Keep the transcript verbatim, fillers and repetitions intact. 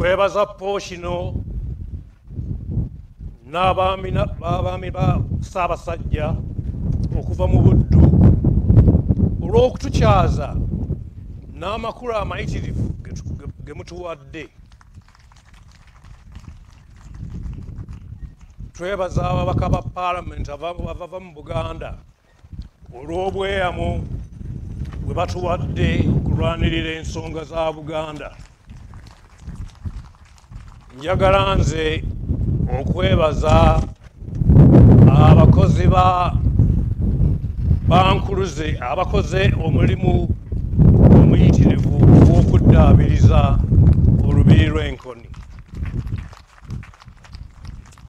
twebaza Pooshino n'abaami ba Ssaabasajja okuva mu Buddu olw'okutukyaza n'amakulu amayitirivu ge mutuwadde. Twebaza ababaka ba Paalamenti abava mu Buganda olw'obweyamo bwe batuwadde okulwanirira ensonga za Buganda. Njagala nze okwebaza abakozi ba bankuluze abakoze omulimu omuyitirivu gw'okuddaabiriza olubiri lw'enkoni.